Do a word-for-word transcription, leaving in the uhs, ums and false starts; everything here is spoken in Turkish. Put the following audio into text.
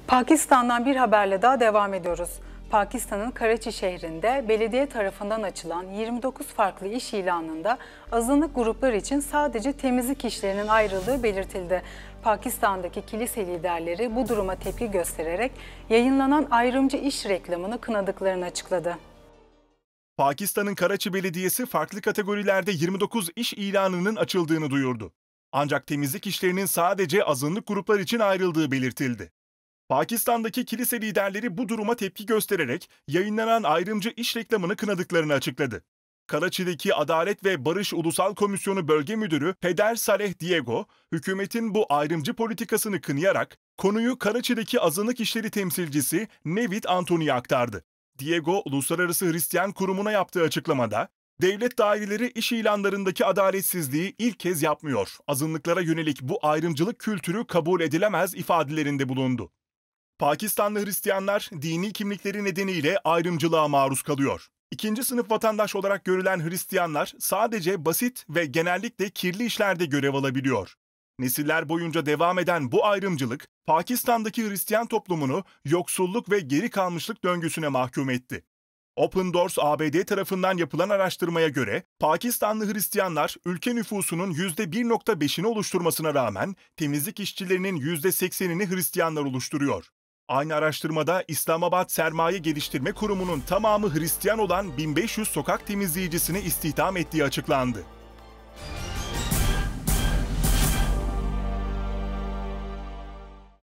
Pakistan'dan bir haberle daha devam ediyoruz. Pakistan'ın Karachi şehrinde belediye tarafından açılan yirmi dokuz farklı iş ilanında azınlık gruplar için sadece temizlik işlerinin ayrıldığı belirtildi. Pakistan'daki kilise liderleri bu duruma tepki göstererek yayınlanan ayrımcı iş reklamını kınadıklarını açıkladı. Pakistan'ın Karachi Belediyesi farklı kategorilerde yirmi dokuz iş ilanının açıldığını duyurdu. Ancak temizlik işlerinin sadece azınlık gruplar için ayrıldığı belirtildi. Pakistan'daki kilise liderleri bu duruma tepki göstererek yayınlanan ayrımcı iş reklamını kınadıklarını açıkladı. Karachi'deki Adalet ve Barış Ulusal Komisyonu Bölge Müdürü Peder Saleh Diego, hükümetin bu ayrımcı politikasını kınayarak konuyu Karachi'deki azınlık işleri temsilcisi Nevid Antony'ye aktardı. Diego, Uluslararası Hristiyan Kurumu'na yaptığı açıklamada, devlet daireleri iş ilanlarındaki adaletsizliği ilk kez yapmıyor, azınlıklara yönelik bu ayrımcılık kültürü kabul edilemez ifadelerinde bulundu. Pakistanlı Hristiyanlar dini kimlikleri nedeniyle ayrımcılığa maruz kalıyor. İkinci sınıf vatandaş olarak görülen Hristiyanlar sadece basit ve genellikle kirli işlerde görev alabiliyor. Nesiller boyunca devam eden bu ayrımcılık, Pakistan'daki Hristiyan toplumunu yoksulluk ve geri kalmışlık döngüsüne mahkum etti. Open Doors A B D tarafından yapılan araştırmaya göre Pakistanlı Hristiyanlar ülke nüfusunun yüzde bir nokta beşini oluşturmasına rağmen temizlik işçilerinin yüzde seksenini Hristiyanlar oluşturuyor. Aynı araştırmada İslamabad Sermaye Geliştirme Kurumu'nun tamamı Hristiyan olan bin beş yüz sokak temizleyicisini istihdam ettiği açıklandı.